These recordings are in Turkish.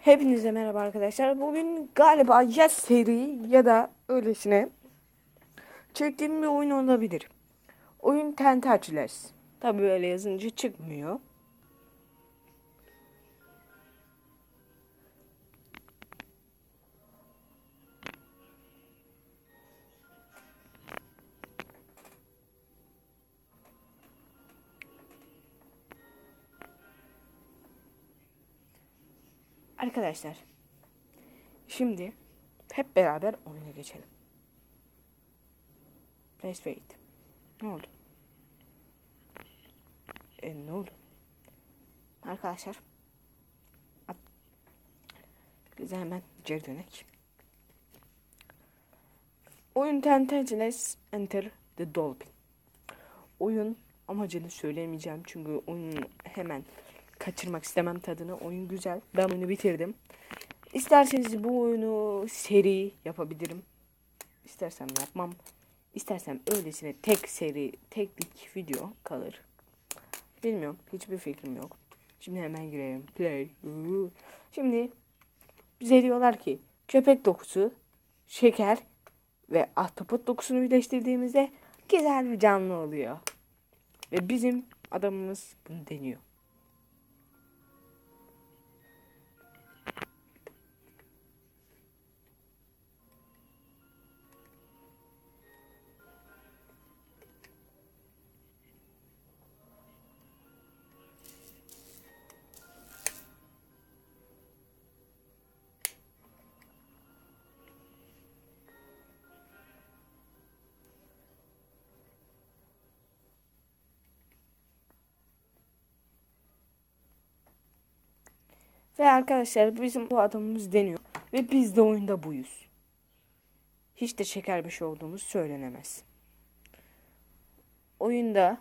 Hepinize merhaba arkadaşlar. Bugün galiba ya seri ya da öylesine çektiğim bir oyun olabilir. Oyun Tentacles. Tabii böyle yazınca çıkmıyor. Arkadaşlar şimdi hep beraber oyuna geçelim. Let's wait. Ne oldu? Ne oldu? Arkadaşlar bize hemen geri dönek. Oyun Tentacles Enter the Dolphin. Oyun amacını söyleyemeyeceğim çünkü oyunu hemen kaçırmak istemem tadını. Oyun güzel. Ben oyunu bitirdim. İsterseniz bu oyunu seri yapabilirim. İstersem yapmam. İstersem öylesine tek seri, teklik video kalır. Bilmiyorum. Hiçbir fikrim yok. Şimdi hemen girelim. Play. Şimdi bize diyorlar ki köpek dokusu, şeker ve ahtapot dokusunu birleştirdiğimizde güzel bir canlı oluyor. Ve bizim adamımız bunu deniyor. Ve arkadaşlar bizim bu adamımız deniyor. Ve biz de oyunda buyuz. Hiç de şeker bir şey olduğumuz söylenemez. Oyunda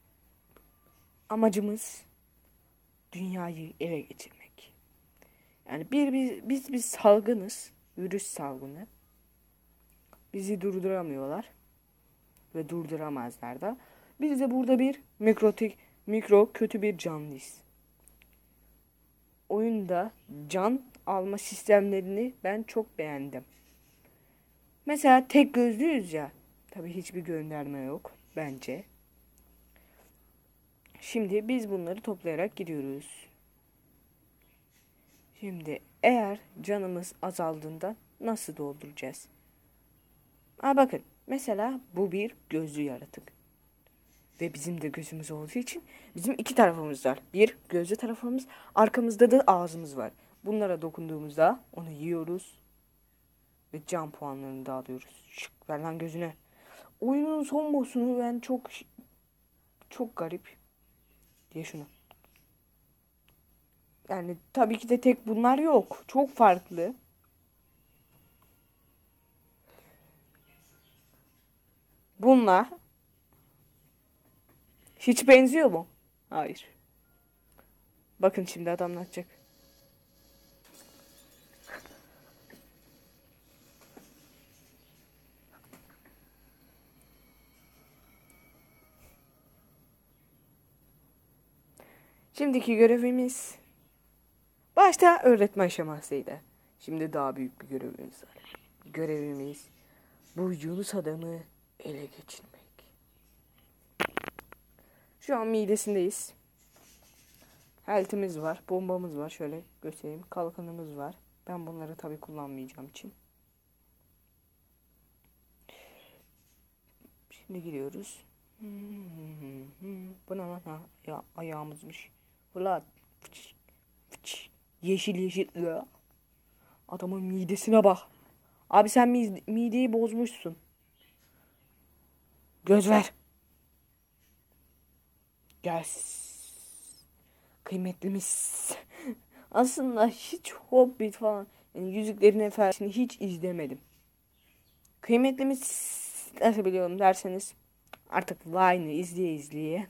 amacımız dünyayı ele geçirmek. Yani biz salgınız. Virüs salgını. Bizi durduramıyorlar. Ve durduramazlar da. Biz de burada bir mikro kötü bir canlıyız. Oyunda can alma sistemlerini ben çok beğendim. Mesela tek gözlüyüz ya. Tabii hiçbir gönderme yok bence. Şimdi biz bunları toplayarak gidiyoruz. Şimdi eğer canımız azaldığında nasıl dolduracağız? Bakın mesela bu bir gözlü yaratık. Ve bizim de gözümüz olduğu için bizim iki tarafımız var. Bir gözlü tarafımız, arkamızda da ağzımız var. Bunlara dokunduğumuzda onu yiyoruz. Ve can puanlarını da alıyoruz. Şık ver lan gözüne. Oyunun son boss'unu ben çok garip. Diye şunu. Yani tabii ki de tek bunlar yok. Çok farklı. Bunlar hiç benziyor mu? Hayır. Bakın şimdi adam ne yapacak. Şimdiki görevimiz başta öğretme aşamasıydı. Şimdi daha büyük bir görevimiz var. Görevimiz bu Yunus adamı ele geçirmek. Şu an midesindeyiz. Health'imiz var, bombamız var. Şöyle göstereyim. Kalkanımız var. Ben bunları tabii kullanmayacağım için. Şimdi gidiyoruz. Bu ne lan? Ya ayağımızmış. Ulan. Yeşil yeşil. Adamın midesine bak. Abi sen mideyi bozmuşsun. Göz ver. Gel. Kıymetlimiz. Aslında hiç Hobbit falan yani Yüzüklerin Efendisi'ni hiç izlemedim. Kıymetlimiz nasıl biliyorum derseniz artık Vine'ı izleye.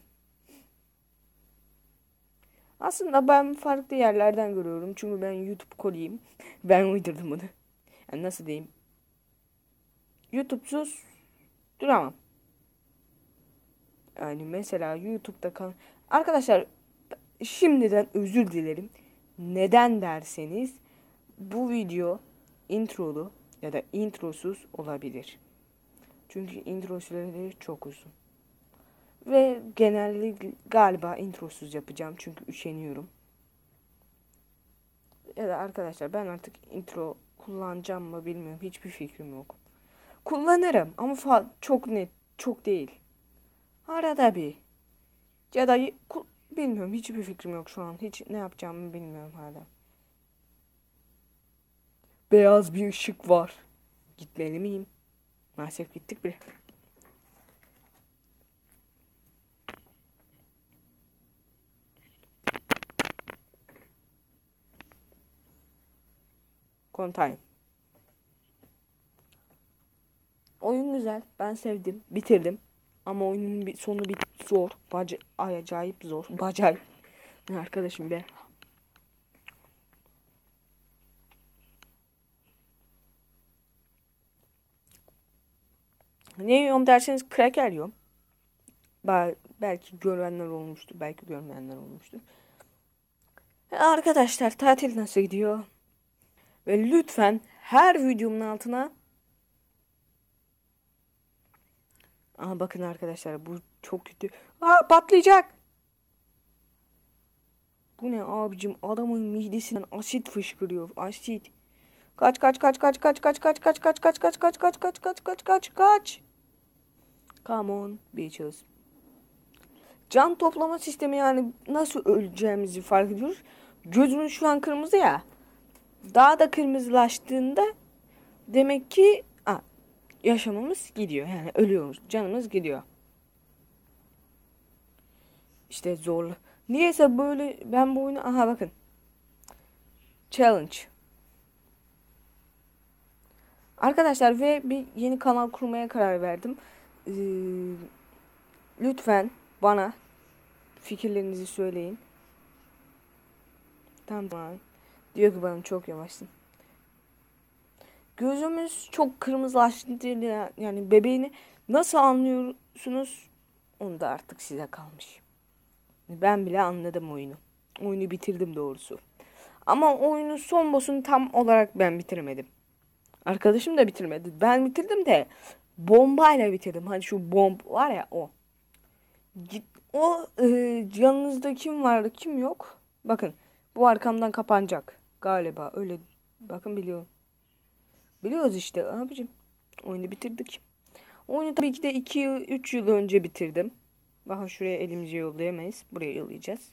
Aslında ben farklı yerlerden görüyorum. Çünkü ben YouTube koliyim. Ben uydurdum bunu. Yani nasıl diyeyim? YouTube'suz duramam. Yani mesela YouTube'da arkarkadaşlar şimdiden özür dilerim. Neden derseniz bu video introlu ya da introsuz olabilir. Çünkü intro süreleri çok uzun. Ve genellikle galiba introsuz yapacağım çünkü üşeniyorum. Ya da arkadaşlar ben artık intro kullanacağım mı bilmiyorum. Hiçbir fikrim yok. Kullanırım ama çok net, çok değil. Arada bir. Ya da bilmiyorum, hiçbir fikrim yok şu an. Hiç ne yapacağımı bilmiyorum hala. Beyaz bir ışık var. Gitmeli miyim? Maalesef gittik bile. Kontayım. Oyun güzel. Ben sevdim. Bitirdim. Ama oyunun sonu zor. Acayip zor. Bacayip. Ne arkadaşım be. Ne yiyorum derseniz kraker yiyorum. Belki görenler olmuştur. Belki görmeyenler olmuştur. Arkadaşlar tatil nasıl gidiyor? Ve lütfen her videomun altına bakın arkadaşlar, bu çok kötü. Patlayacak. Bu ne abicim, adamın midesinden asit fışkırıyor. Asit. Kaç kaç kaç kaç kaç kaç kaç kaç kaç kaç kaç kaç kaç kaç kaç kaç kaç kaç. Come on bitches. Can toplama sistemi, yani nasıl öleceğimizi fark ediyoruz. Gözümüz şu an kırmızı ya. Daha da kırmızılaştığında demek ki yaşamımız gidiyor. Yani ölüyoruz. Canımız gidiyor. İşte zorlu. Niyeyse böyle ben bu oyunu bakın. Challenge. Arkadaşlar ve bir yeni kanal kurmaya karar verdim. Lütfen bana fikirlerinizi söyleyin. Tamam. Diyor ki bana çok yavaşsın. Gözümüz çok kırmızılaştı, yani bebeğini nasıl anlıyorsunuz? Onu da artık size kalmış. Ben bile anladım oyunu. Oyunu bitirdim doğrusu. Ama oyunun son boss'unu tam olarak ben bitiremedim. Arkadaşım da bitirmedi. Ben bitirdim de bombayla bitirdim. Hani şu bomb var ya, o. Yanınızda kim var kim yok? Bakın bu arkamdan kapanacak. Galiba öyle. Bakın biliyorum. Biliyoruz işte abicim. Oyunu bitirdik. Oyunu tabii ki de 2-3 yıl önce bitirdim. Bakın şuraya elimizi yollayamayız. Buraya yollayacağız.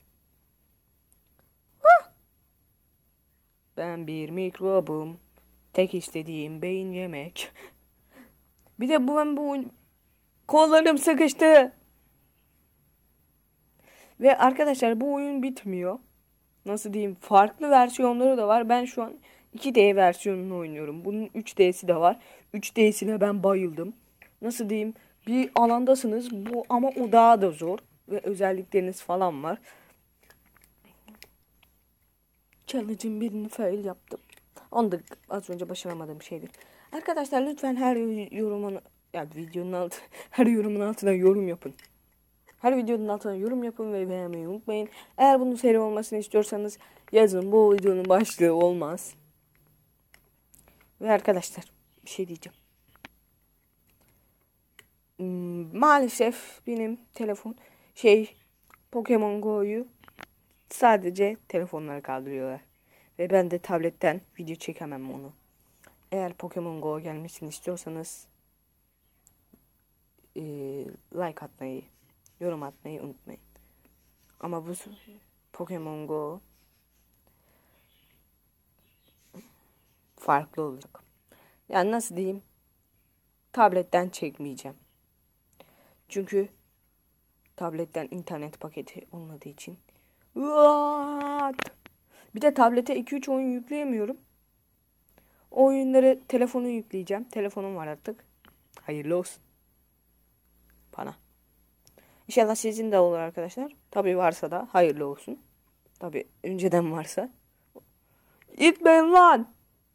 Ben bir mikrobum. Tek istediğim beyin yemek. Bir de bu oyun... Kollarım sıkıştı. Ve arkadaşlar bu oyun bitmiyor. Nasıl diyeyim? Farklı versiyonları da var. Ben şu an 2D versiyonunu oynuyorum. Bunun 3D'si de var. 3D'sine ben bayıldım. Nasıl diyeyim? Bir alandasınız bu, ama o daha da zor. Ve özellikleriniz falan var. Challenge'ın birini fail yaptım. Onu da az önce başaramadığım şeydir. Arkadaşlar lütfen her yorumun, yani videonun her yorumun altına yorum yapın. Her videonun altına yorum yapın ve beğenmeyi unutmayın. Eğer bunun seri olmasını istiyorsanız yazın. Bu videonun başlığı olmaz. Ve arkadaşlar bir şey diyeceğim. Maalesef benim telefon Pokemon Go'yu sadece telefonlara kaldırıyorlar. Ve ben de tabletten video çekemem onu. Eğer Pokemon Go gelmesini istiyorsanız like atmayı, yorum atmayı unutmayın. Ama bu Pokemon Go farklı olacak. Yani nasıl diyeyim? Tabletten çekmeyeceğim. Çünkü tabletten internet paketi olmadığı için. Bir de tablete 2-3 oyun yükleyemiyorum. O oyunları telefonu yükleyeceğim. Telefonum var artık. Hayırlı olsun. Bana. İnşallah sizin de olur arkadaşlar. Tabii varsa da hayırlı olsun. Tabii önceden varsa. İtmeyin lan.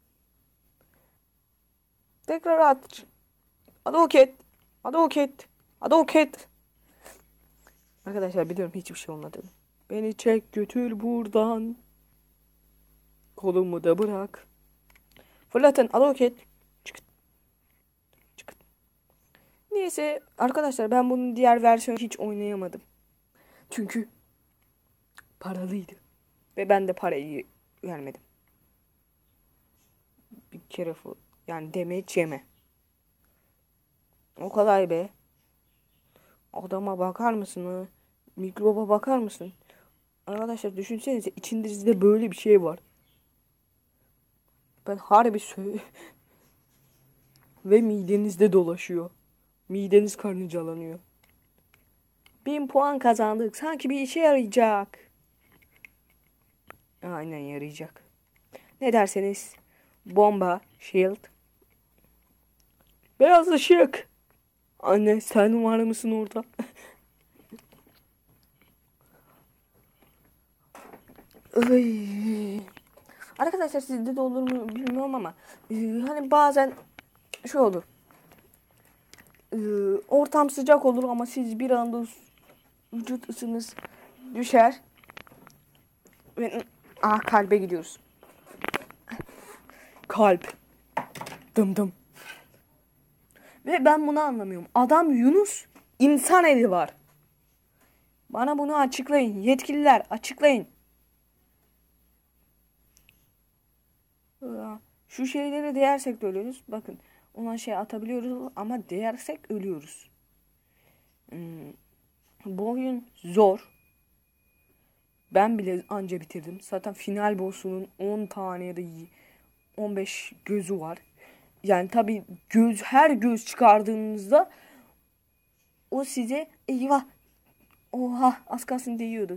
Tekrar at. Adoket. Adoket. Adoket. Arkadaşlar biliyorum hiçbir şey olmadı. Beni çek götür buradan. Kolumu da bırak. Fırlatın. Al roket. Çıkın. Çıkın. Neyse arkadaşlar ben bunun diğer versiyonu hiç oynayamadım. Çünkü paralıydı. Ve ben de parayı vermedim. Bir kere yani damage yeme. O kadar be. Adama bakar mısın? Mikroba bakar mısın? Arkadaşlar düşünsenize içinizde böyle bir şey var. Ben harbi ve midenizde dolaşıyor. Mideniz karıncalanıyor. 1000 puan kazandık. Sanki bir işe yarayacak. Aynen yarayacak. Ne derseniz bomba, shield, beyaz ışık. Anne sen var mısın orada? Arkadaşlar sizde de olur mu bilmiyorum ama hani bazen şu olur. Ortam sıcak olur ama siz bir anda vücut ısınız düşer ve kalbe gidiyoruz. Kalp. Dım dım. Ve ben bunu anlamıyorum. Adam Yunus insan eli var. Bana bunu açıklayın. Yetkililer açıklayın. Şu şeyleri değersek de ölüyoruz. Bakın ona şey atabiliyoruz ama değersek ölüyoruz. Bu oyun zor. Ben bile anca bitirdim. Zaten final boss'unun 10 tane ya da 15 gözü var. Yani tabi her göz çıkardığınızda o size eyvah oha az kalsın değiyordu.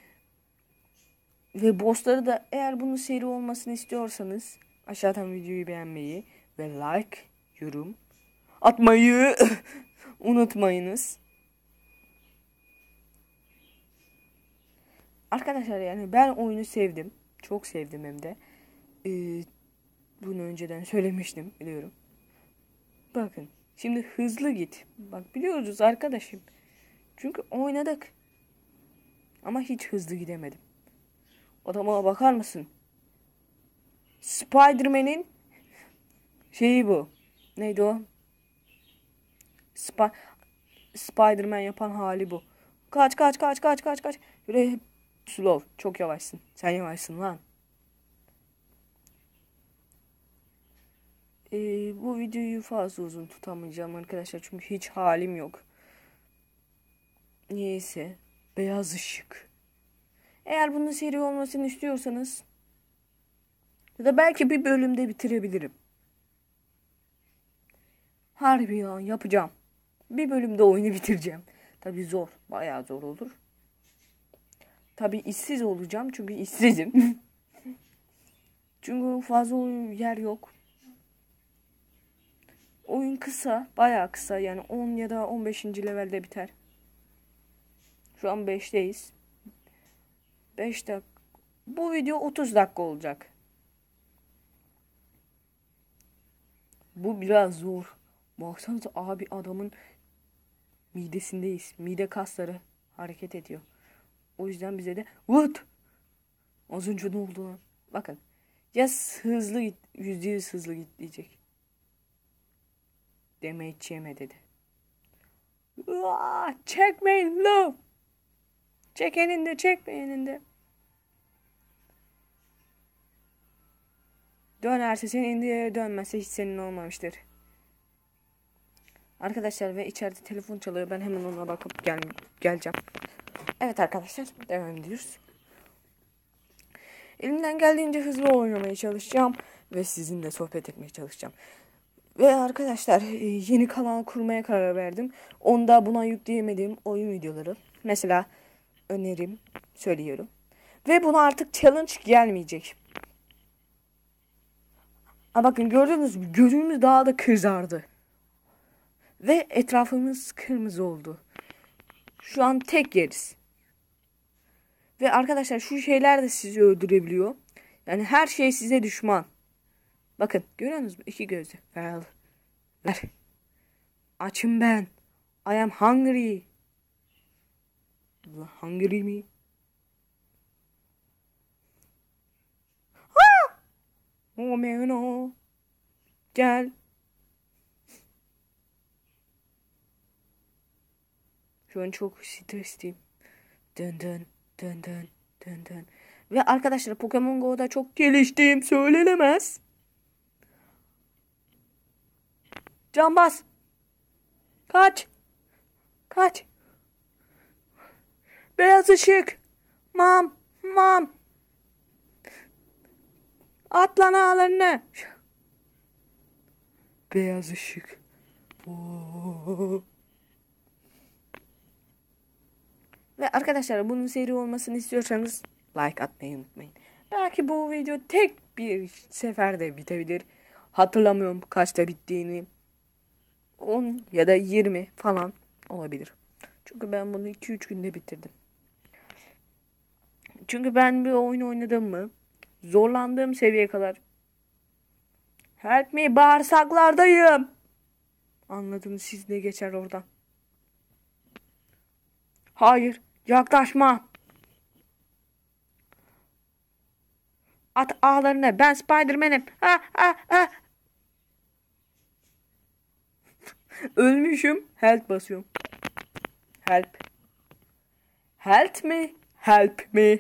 Ve bossları da eğer bunun seri olmasını istiyorsanız aşağıdan videoyu beğenmeyi ve like, yorum atmayı unutmayınız. Arkadaşlar yani ben oyunu sevdim. Çok sevdim hem de. Bunu önceden söylemiştim biliyorum. Bakın şimdi hızlı git. Bak biliyoruz arkadaşım. Çünkü oynadık. Ama hiç hızlı gidemedim. Adama bakar mısın? Spider-Man'in şeyi bu. Neydi o? Spider-Man yapan hali bu. Kaç kaç kaç kaç kaç kaç. Böyle slow. Çok yavaşsın. Sen yavaşsın lan. Bu videoyu fazla uzun tutamayacağım arkadaşlar. Çünkü hiç halim yok. Niyeyse. Beyaz ışık. Eğer bunun seri olmasını istiyorsanız ya da belki bir bölümde bitirebilirim. Harbi ya yapacağım. Bir bölümde oyunu bitireceğim. Tabi zor. Bayağı zor olur. Tabi işsiz olacağım. Çünkü işsizim. Çünkü fazla yer yok. Oyun kısa. Bayağı kısa. Yani 10 ya da 15. levelde biter. Şu an 5'teyiz. 5 dakika. Bu video 30 dakika olacak. Bu biraz zor. Baksanıza abi adamın midesindeyiz. Mide kasları hareket ediyor. O yüzden bize de what? Az önce ne oldu lan? Bakın. Ya hızlı git. %100 hızlı git diyecek. Damage yeme dedi. Çekmeyin lo. Çek elinde çekme elinde. Dönerse senin diye dönmezse hiç senin olmamıştır. Arkadaşlar ve içeride telefon çalıyor. Ben hemen ona bakıp geleceğim. Evet arkadaşlar devam ediyoruz. Elimden geldiğince hızlı oynamaya çalışacağım. Ve sizinle sohbet etmeye çalışacağım. Ve arkadaşlar yeni kanal kurmaya karar verdim. Onda buna yükleyemediğim oyun videoları. Mesela önerim söylüyorum. Ve buna artık challenge gelmeyecek. Bakın gördünüz mü? Gözümüz daha da kızardı. Ve etrafımız kırmızı oldu. Şu an tek yeriz. Ve arkadaşlar şu şeyler de sizi öldürebiliyor. Yani her şey size düşman. Bakın görüyor musunuz? 2 gözlü. Ver. Açım ben. I am hungry. Hungry mi? Oh man oh. Gel. Şu an çok stresliyim. Dön dön dön dön dön dön. Ve arkadaşlar Pokemon Go'da çok geliştiğim söylenemez. Can bas. Kaç. Kaç. Beyaz ışık. Mam. Mam. Atlan ağlarını. Beyaz ışık. Oo. Ve arkadaşlar bunun seri olmasını istiyorsanız like atmayı unutmayın. Belki bu video tek bir seferde bitebilir. Hatırlamıyorum kaçta bittiğini. 10 ya da 20 falan olabilir. Çünkü ben bunu 2-3 günde bitirdim. Çünkü ben bir oyun oynadım mı zorlandığım seviyeye kadar help me bağırsaklardayım. Anladınız siz, ne geçer oradan? Hayır, yaklaşma. At ağlarını, ben Spider-Man'im. Ha ha ha. Ölmüşüm. Help basıyorum. Help. Help me. Help me.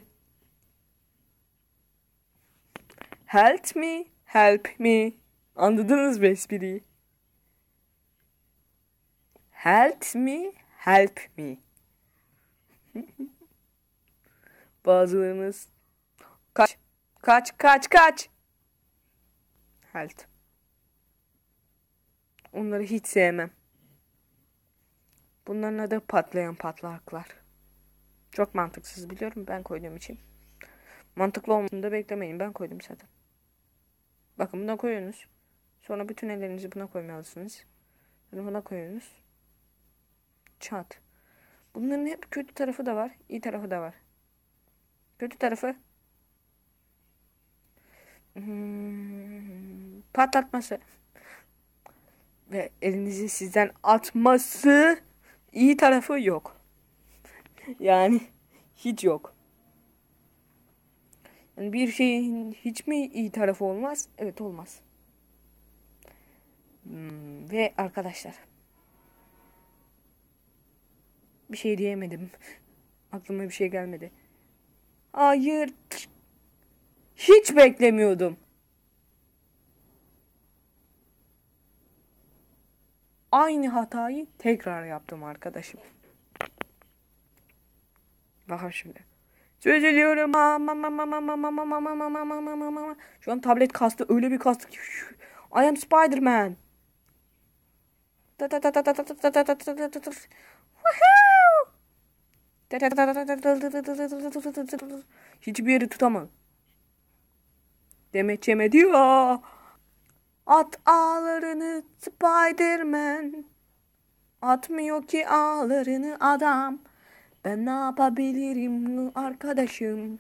Help me. Help me. Anladınız mı espriyi? Help me. Help me. Bazılarınız kaç. Kaç kaç kaç. Help. Onları hiç sevmem. Bunların adı patlayan patlaklar. Çok mantıksız biliyorum, ben koyduğum için. Mantıklı olmasını da beklemeyin, ben koydum zaten. Bakın buna koyuyorsunuz. Sonra bütün ellerinizi buna koymalısınız. Buna koyuyorsunuz. Çat. Bunların hep kötü tarafı da var, iyi tarafı da var. Kötü tarafı patlatması ve elinizi sizden atması. İyi tarafı yok. Yani hiç yok. Yani bir şeyin hiç mi iyi tarafı olmaz? Evet, olmaz. Ve arkadaşlar bir şey diyemedim. Aklıma bir şey gelmedi. Hayır. Hiç beklemiyordum. Aynı hatayı tekrar yaptım arkadaşım. Bakın şimdi. Söz ediyorum. Şu an tablet kastı, öyle bir kastı ki. I am Spider-Man. Hiçbir yeri tutamam. Demet Çeme diyor. At ağlarını Spider-Man. Atmıyor ki ağlarını adam. Ben ne yapabilirim arkadaşım?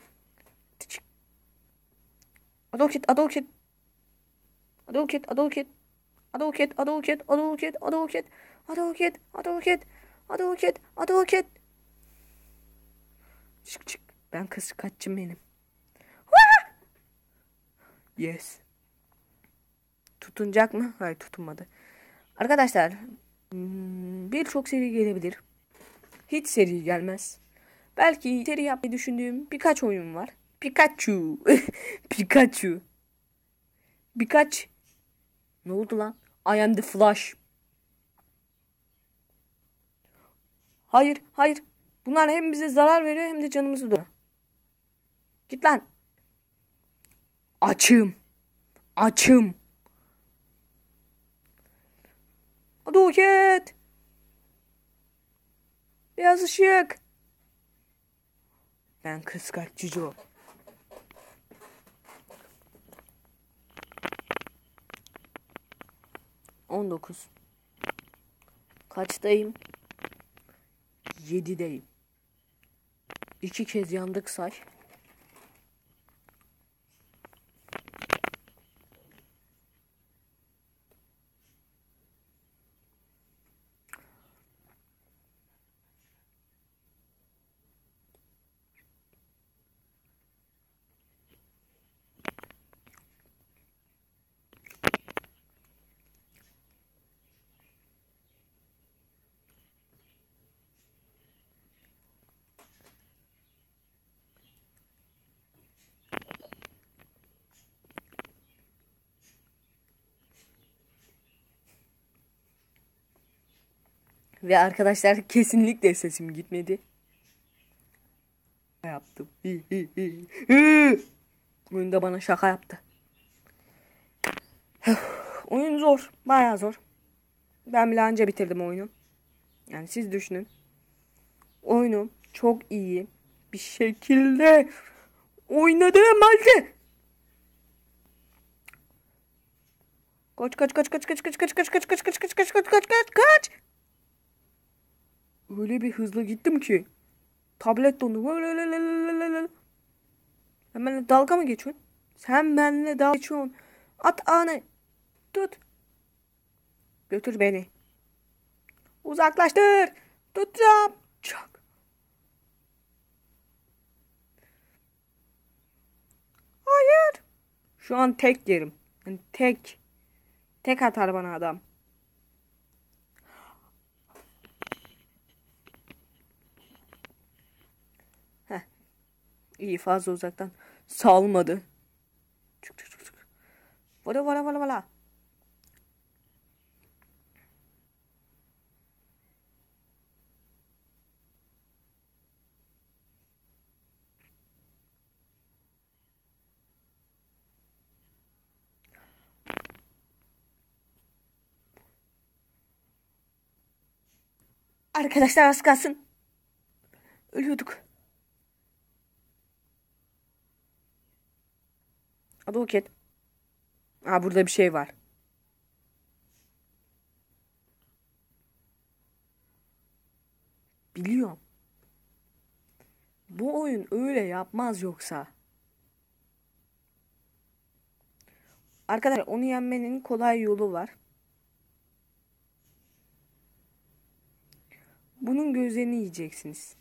Advoket, advoket. Advoket, advoket. Advoket, advoket, advoket, advoket. Advoket, advoket. Advoket, advoket. Çık çık. Ben kız kaççım benim. Yes. Tutunacak mı? Hayır, tutunmadı. Arkadaşlar birçok seri gelebilir. Hiç seri gelmez. Belki seri yapmayı düşündüğüm birkaç oyun var. Pikachu. Pikachu. Birkaç. Ne oldu lan? I am the Flash. Hayır, hayır. Bunlar hem bize zarar veriyor hem de canımızı doğuyor. Git lan. Açım. Açım. Aduket. Beyaz ışık. Ben kıskaç Cico. ...19. Kaçtayım? 7'deyim. 2 kez yandık say. Ve arkadaşlar kesinlikle sesim gitmedi. Yaptım. Oyun da bana şaka yaptı. Oyun zor. Bayağı zor. Ben bile anca bitirdim oyunu. Yani siz düşünün. Oyunu çok iyi bir şekilde oynadım halde. Kaç kaç kaç kaç kaç kaç kaç kaç kaç kaç kaç kaç kaç kaç kaç kaç kaç. Öyle bir hızlı gittim ki tablet dondu. Sen benimle dalga mı geçiyorsun? Sen benimle dalga geçiyorsun. At anı. Tut. Götür beni. Uzaklaştır. Tutacağım. Çok. Hayır. Şu an tek yerim. Yani tek. Tek atar bana adam. Heh. İyi fazla uzaktan. Salmadı. Çık çık çık çık. Vara vara vara vara. Arkadaşlar az kalsın. Ölüyorduk. Aduket. Aa burada bir şey var. Biliyorum. Bu oyun öyle yapmaz yoksa. Arkadaşlar onu yenmenin kolay yolu var. Bunun gözlerini yiyeceksiniz.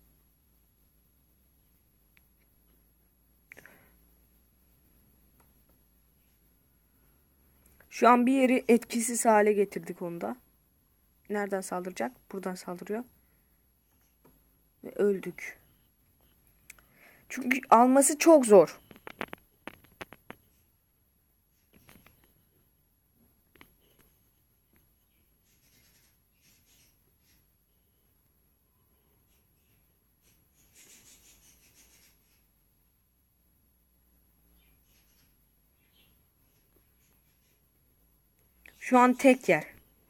Şu an bir yeri etkisiz hale getirdik onda. Nereden saldıracak? Buradan saldırıyor. Ve öldük. Çünkü alması çok zor. Şu an tek yer.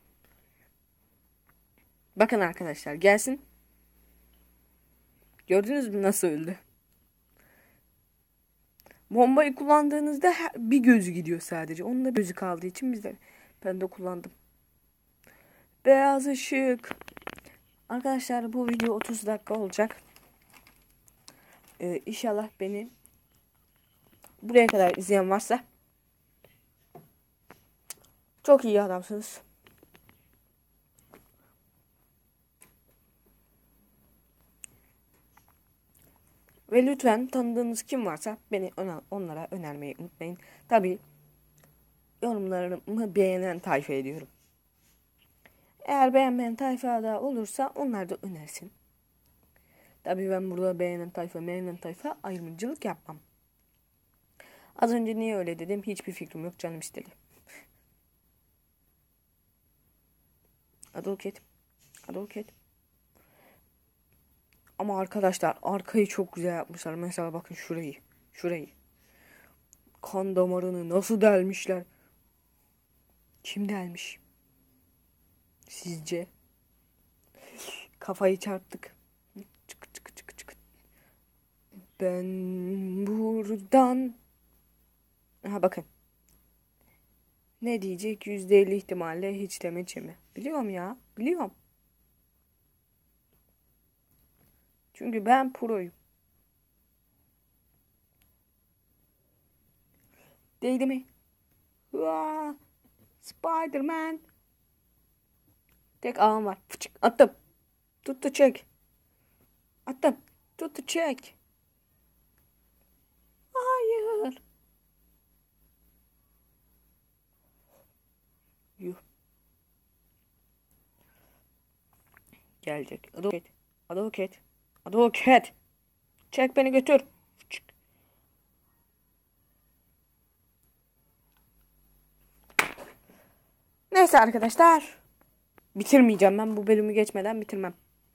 Bakın arkadaşlar gelsin. Gördünüz mü nasıl öldü? Bombayı kullandığınızda bir gözü gidiyor sadece. Onun da gözü kaldığı için ben de kullandım. Beyaz ışık. Arkadaşlar bu video 30 dakika olacak. İnşallah beni buraya kadar izleyen varsa çok iyi adamsınız. Ve lütfen tanıdığınız kim varsa beni onlara önermeyi unutmayın. Tabii yorumlarımı beğenen tayfa ediyorum. Eğer beğenmeyen tayfa da olursa onlar da önersin. Tabii ben burada beğenen tayfa ayrımcılık yapmam. Az önce niye öyle dedim hiçbir fikrim yok, canım istedi. Aduket. Ama arkadaşlar arkayı çok güzel yapmışlar. Mesela bakın şurayı. Kan damarını nasıl delmişler? Kim delmiş? Sizce? Kafayı çarptık. Çık çık çık çık. Ben buradan. Aha bakın. Ne diyecek? %50 ihtimalle hiç demeyeceğim mi? Biliyorum ya. Biliyorum. Çünkü ben proyum. Değdi mi? Aa, Spider-Man. Tek ağım var. Fıçık. Attım. Tuttu çek. Attım. Tuttu çek. Hayır. Yuh. Gelecek. Aduket. Çek beni götür. Fıçık. Neyse arkadaşlar. Bitirmeyeceğim, ben bu bölümü geçmeden bitirmem.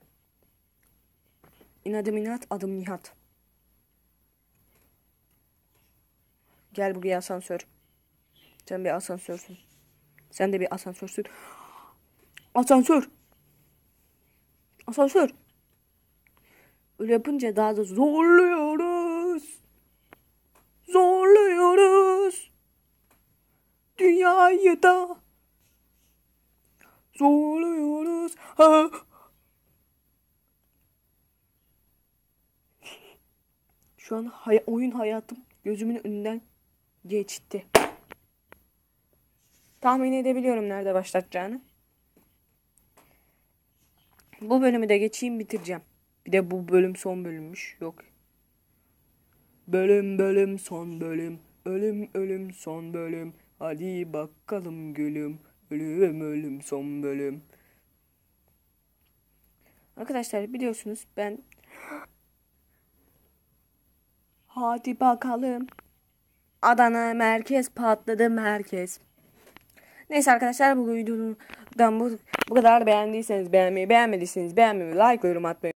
İnadım inat, adım Nihat. Gel buraya asansör. Sen bir asansörsün. Sen de bir asansörsün. Asansör. Asansör. Öyle yapınca daha da zorluyoruz. Zorluyoruz. Dünyayı da zorluyoruz. Ha. Şu an oyun hayatım gözümün önünden geçti. Tahmin edebiliyorum nerede başlatacağını. Bu bölümü de geçeyim, bitireceğim. Bir de bu bölüm son bölümmüş. Yok. Bölüm son bölüm. Ölüm son bölüm. Hadi bakalım gülüm. Ölüm son bölüm. Arkadaşlar biliyorsunuz ben... Hadi bakalım. Adana merkez patladı merkez. Neyse arkadaşlar, bu videodan bu kadar. Beğendiyseniz beğenmeyi, beğenmediyseniz beğenmeyi, like ve yorum atmayı